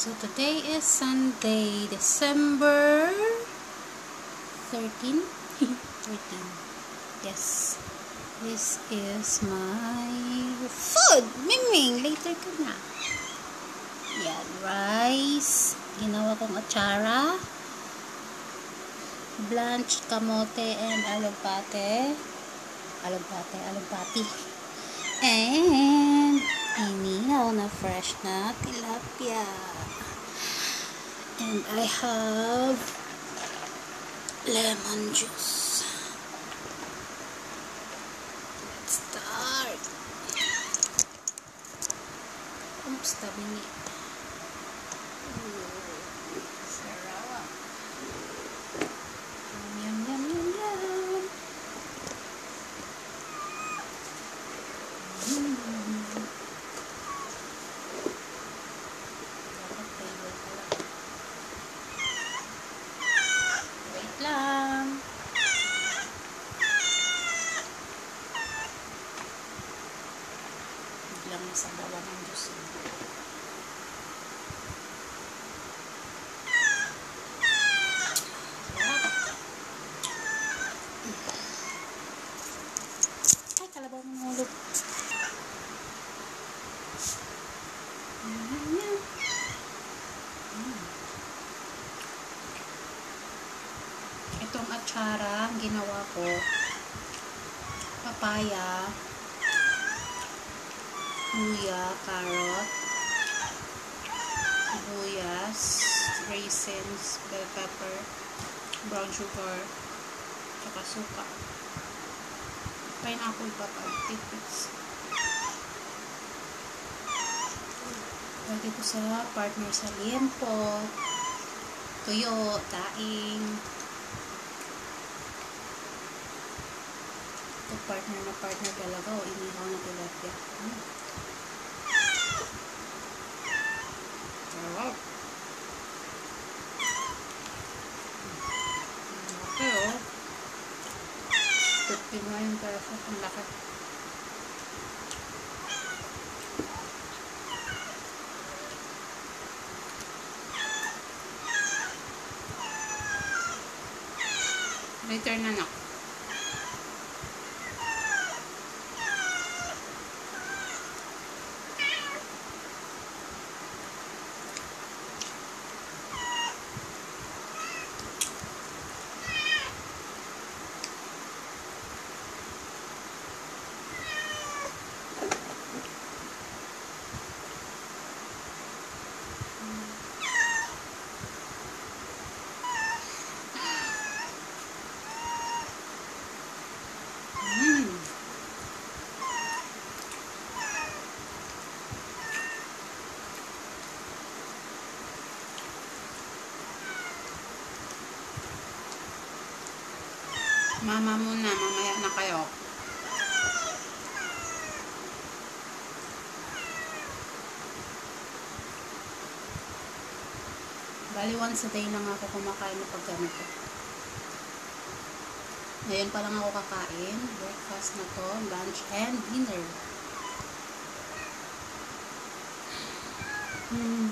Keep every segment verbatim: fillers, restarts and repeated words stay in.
So today is Sunday, December thirteenth. thirteen. Yes. This is my food. Miming, later ka na. Yan, rice. Ginawa kong atsara. Blanched kamote and alugbate. Alugbate, alugbati. And inihaw na fresh na tilapia. And I have lemon juice. Let's start. Oops, tabingi. Sarap. Yum, yum, yum, yum. Mm. Wait lang. Biglang nasa bawa ng Diyos. Ay, kalabaw ng hulog. Mm. Itong atsara, ang ginawa ko, papaya, luya, carrot, sibuyas, raisins, bell pepper, brown sugar, tsaka suka. Pineapple pa pa, tidbits. Lagi ko sa partner sa liempo, tuyo, daing. Ito partner na partner talaga o inihaw na tilapia. Hmm. Sarap. Okay oh. fifty-nine pesos ang laki. Later na na. Mama muna, mamaya na kayo. Bali once a day lang ako kumakain ng pagganito. Ngayon pa lang ako kakain. Breakfast na to, lunch and dinner. Hmm.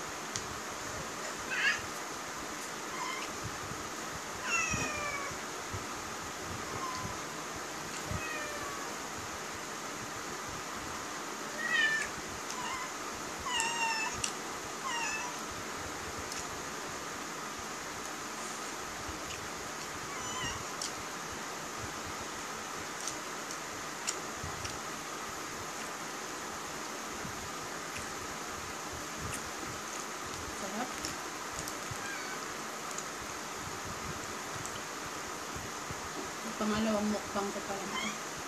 Pangalawang mukbang ko pa lang.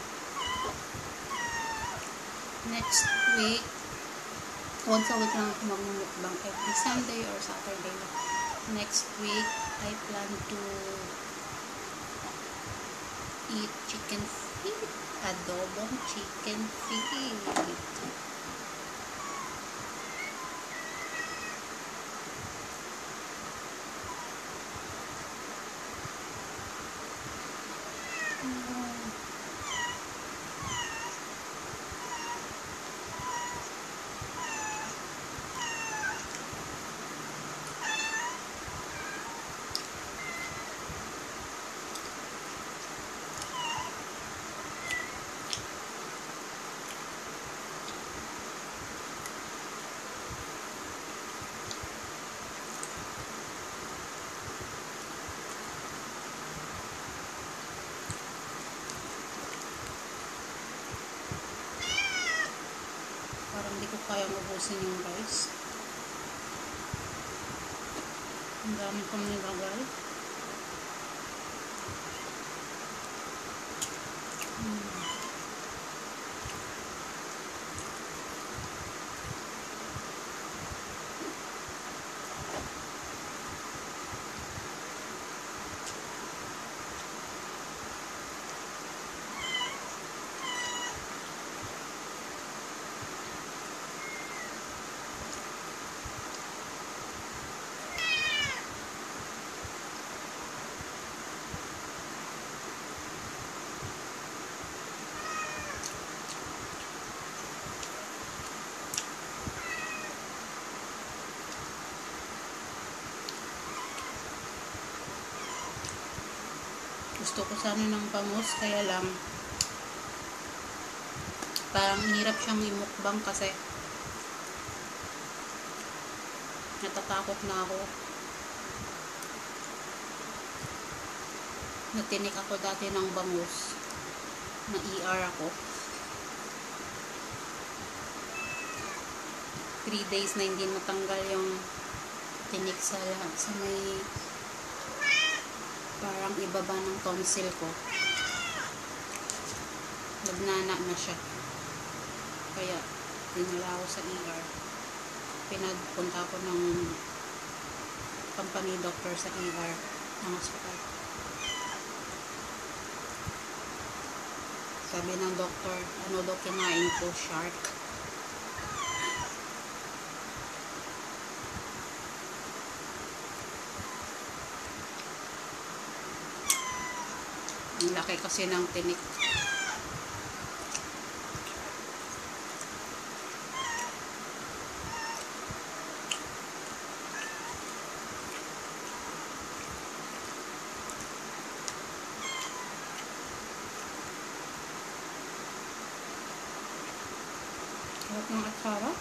Next week, once a week lang ako mag-mukbang every Sunday or Saturday. Next week, I plan to eat chicken feet. Adobong chicken feet. Parang di ko kayang ubusin yung rice. Ang dami kong nilagay. Hmm. Gusto ko sana ng bangus, kaya lang parang hirap siyang imukbang kasi natatakot na ako. Natinik ako dati ng bangus. Na-E R ako. three days na hindi matanggal yung tinik sa, sa may parang ibaba ng tonsil ko. Nagnana na siya. Kaya dinala ako sa E R. Pinagpunta ko ng company doctor sa E R ng hospital. Sabi ng doktor, ano daw kinain ko? Shark. Ang laki kasi ng tinik. Sarap ng atsara.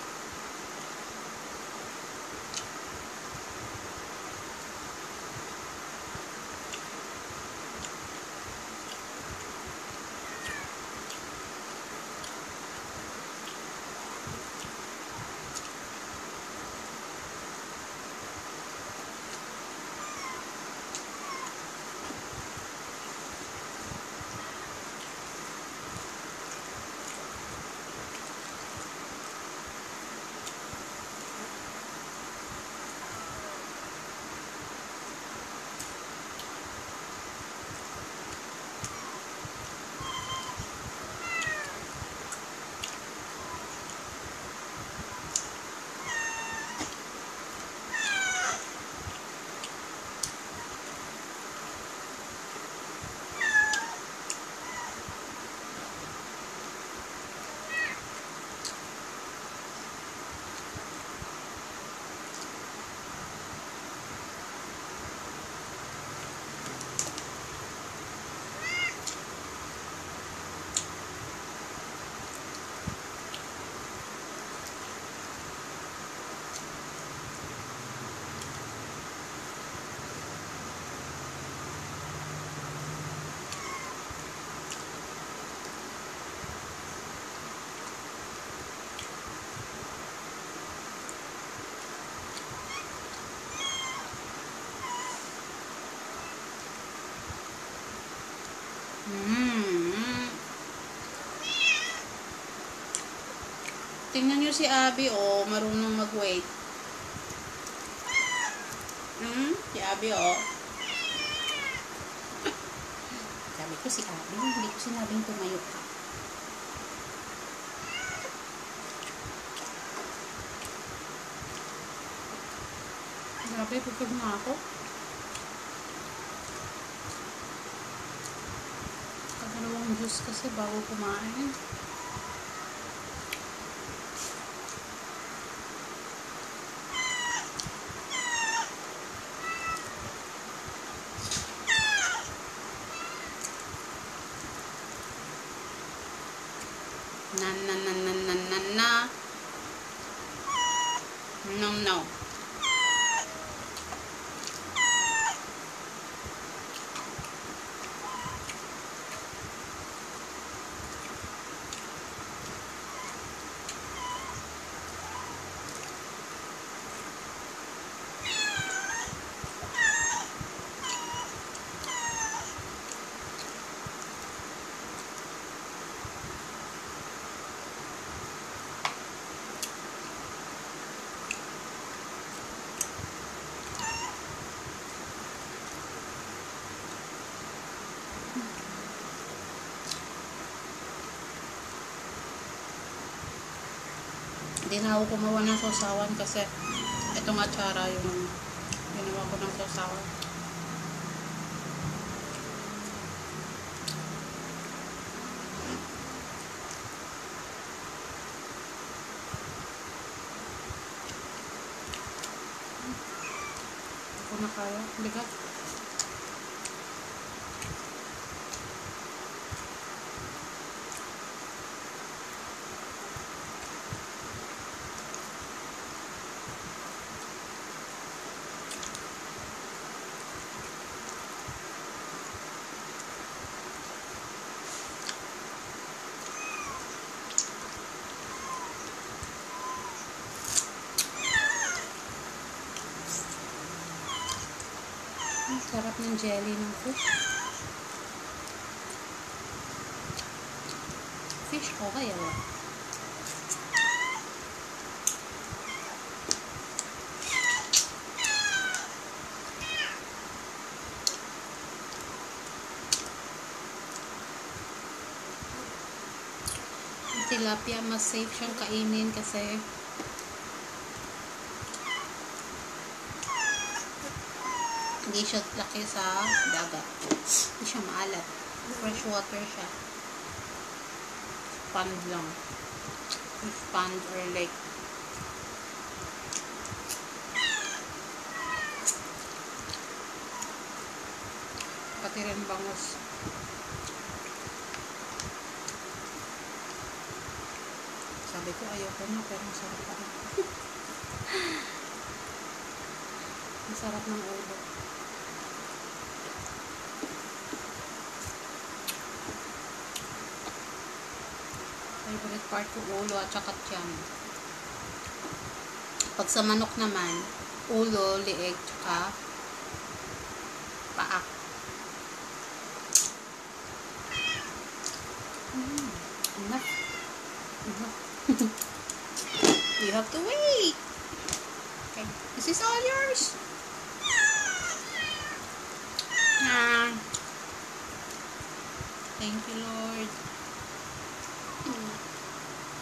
Mm. Tingnan nyo si Abby, oh, marunong mag-wait. Hmm, si Abby, oh. Sabi ko si Abby, hindi ko sinabing tumayo ka. Grabe, pagkag na ako. Dalawang juice kasi bago kumain. Na na na na na na na. No no. Hindi na ako gumawa ng sausawan kasi itong atsara yung ginawa ko ng sausawan. Ako na kaya. Bigat. Ang sarap ng jelly ng fish. Fish ko kaya ba? Ang tilapia mas safe siyang kainin kasi hindi siya laki sa dagat. Hindi siya maalat. Fresh water siya. Pond lang. Fish pond or lake. Pati rin bangus. Sabi ko ayoko na pero masarap pa rin. Masarap ng ulo. Favorite part ko ulo at saka tiyan. Pag sa manok naman, ulo, lieg, tsaka paa. Mm, enough. Enough. You have to wait. Okay, this is all yours. Ah. Thank you, Lord.